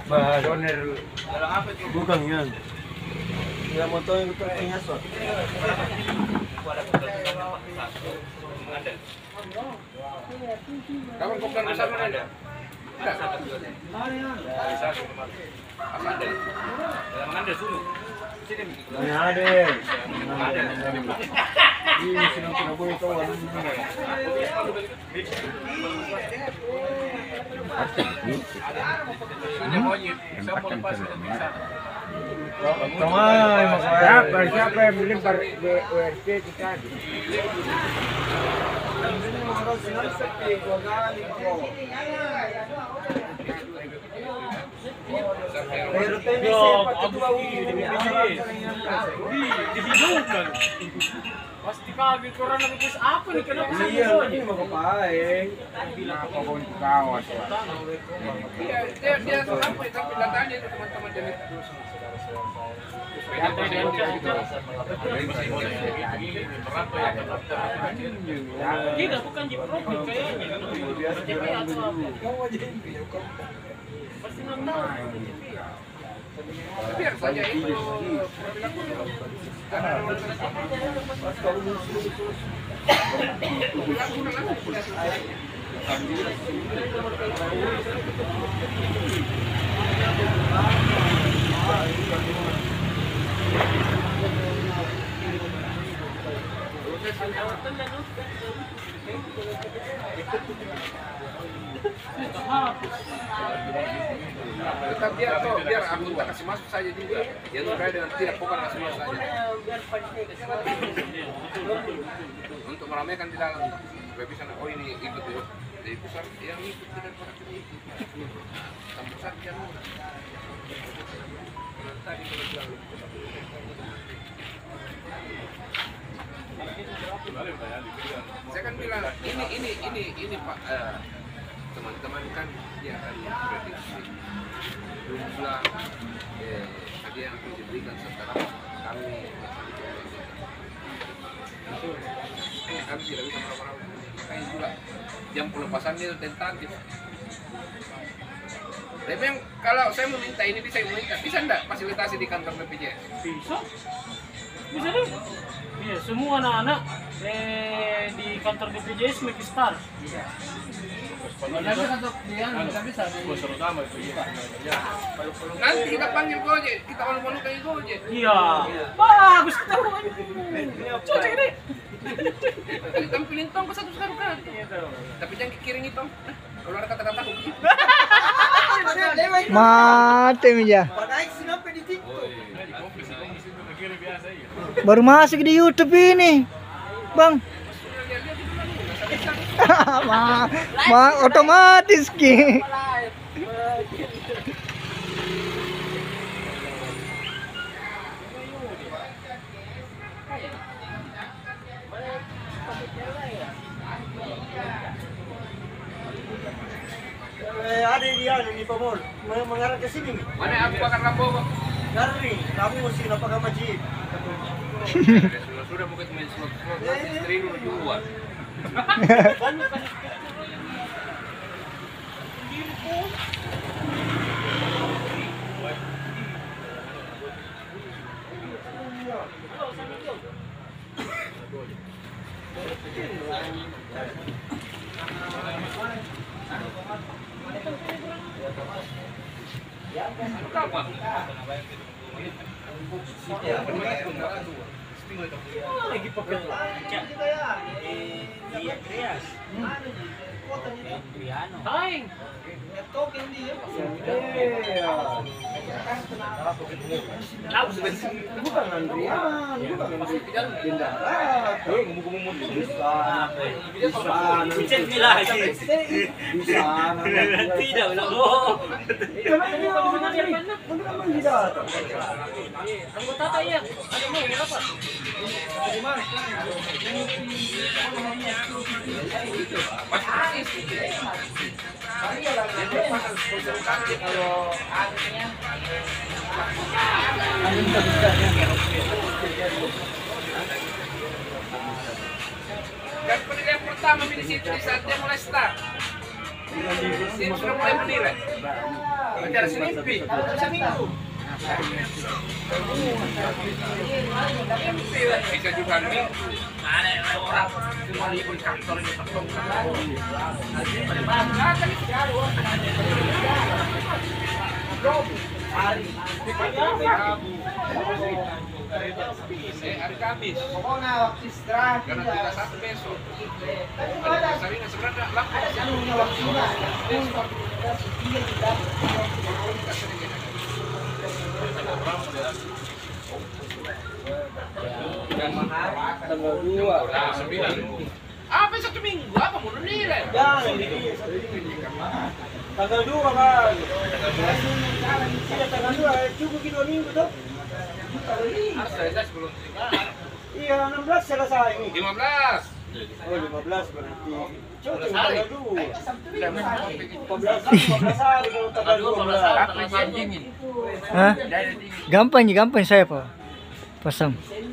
Doner. Bukan yan. Kaya mo ito yung ihasot. Kapan kau bilang besar mana ada? Enggak. Apa ada? Dalam ada sunu. Sini. Ini ada. Ini sinang pinaboy ito. Ini monyet. Saya mau lepas ke sana. Siapa yang beli WRC kita? Dihidungkan. Pasti kaget orang nangis apa nih kenapa sih? Iya, ini mau kepaing. Kenapa kau kawas? Dia sampai tapi datanya itu teman-teman dia itu. Tidak, bukan jeep robot kayaknya. Pasti nggak. Biar saja itu. Tetap biar aku tak kasih masuk saja juga. Yang berada dengan tidak pokok kasih masuk saja. Untuk meramaikan di dalam. Supaya bisa oh ini ikut ya. Jadi besar yang ikut tidak pada ikut. Sampai saja. Tadi kalau bilang saya kan bilang ini Pak teman-teman kan dia akan prediksi jumlah hadiah yang diberikan setelah kami tidak bisa meraba-raba kayak juga jam pelepasan itu tentatif. Tapi yang kalau saya meminta ini bisa enggak fasilitasi di kantor BPJS? Bisa deh. Iya, semua anak-anak di kantor BPJS make star. Nanti kita panggil Gojek, kita malu-malu kayak Gojek. Iya. Bagus ketahuan. Cocok ini. Kita tampilin tong ke satu sekarang kan. Tapi jangan kiring itu. Kalau ada kata-kata aku. Mati meja. Baru masuk di YouTube ini, Bang. Otomatis ki. Ada dia nih Pak Mol, mengarah ke sini. Mana aku bakar Rambo? Dari kamu mesti apa kamu majib? Sudah mungkin main slot istri dulu duluan. Lagi pakai iya Krias. Taing. Bukan Andrian, bukan Bendara. Bisa Tidak bilang bohong. Anggota saya ada mau berapa? Kalau akhirnya dan penilaian pertama di situ di saat dia mulai start. Dia sudah mulai menilai. Bicara sinimpi. Seminggu. Bisa juga nih. Ada orang cuma di kantor ini tepung. Hari Kamis. Karena tidak satu besok. Ada Sarina sebenarnya laku. Tanggal 2. Apa 1 minggu? Apa mau nilai? Jangan. Tanggal 2 kan. Iya tanggal 2 cukup 2 minggu tuh. Harus selesai sebelum Iya 16 selesai ini. 15. Oh 15 berarti. Cukup tanggal 2. 15 hari kalau tanggal 12. Hah? Gampang saya Pak. Pasang.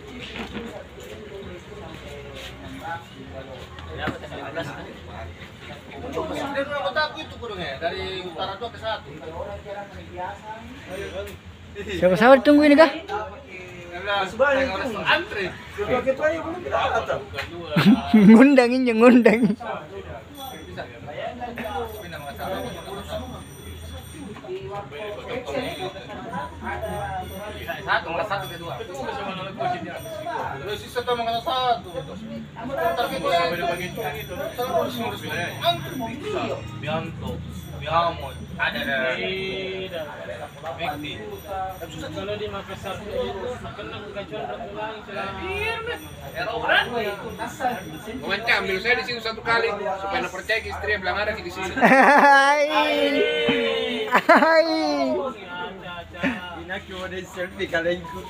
Dari kotaku itu kurangnya dari utara 2 ke 1. Siapa ditunggu ini kah? Sebanyak Antri. sebagai payah belum kita datang. Ngundangin yang ngundang. Satu ke 2. Terus sisa tuh mengata 1. Target gue Bianto, Biamon, ada. Kalau di Makassar kena kegacuan ratu langit Wawancara ambil saya di sini 1 kali supaya nak percaya ke istri bilang ada di sini. Hai. Hai. Ini cuma ada selfie kalian ikut.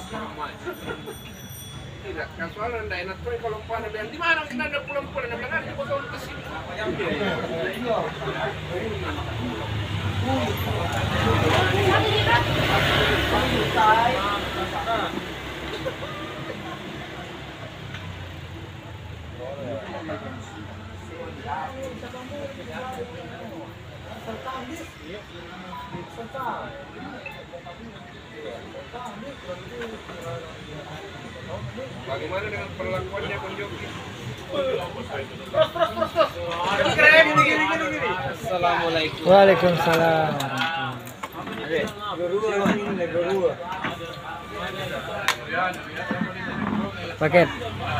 Tidak, kasualan dah enak tuh kalau pana bilang di mana kita ada pulang-pulang bilang ada di botol ke sini. Bagaimana dengan perlakuannya Bang Joki? Terus. Gini. Assalamualaikum. Waalaikumsalam. Gurua. Paket.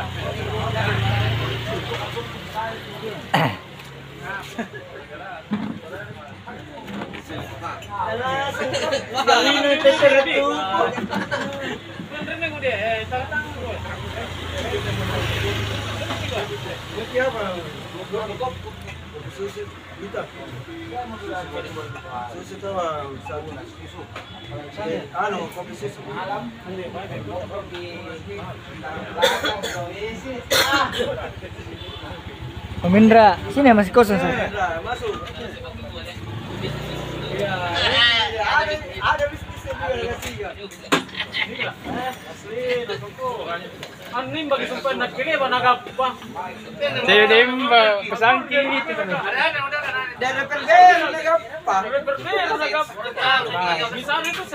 Kali ini teter itu. Bener gue deh, tangan gue. Ini apa? Susu kita. Susu itu susu. Anu kopi susu. Om Indra, sini masih kosong saya. Masuk. Ada bisnisnya juga Ano yung bagi sumpah nakili ba nagapa? Saya dem pesangki itu kan. Dari perbedaan apa? Berbeda nagapa. Bisa itu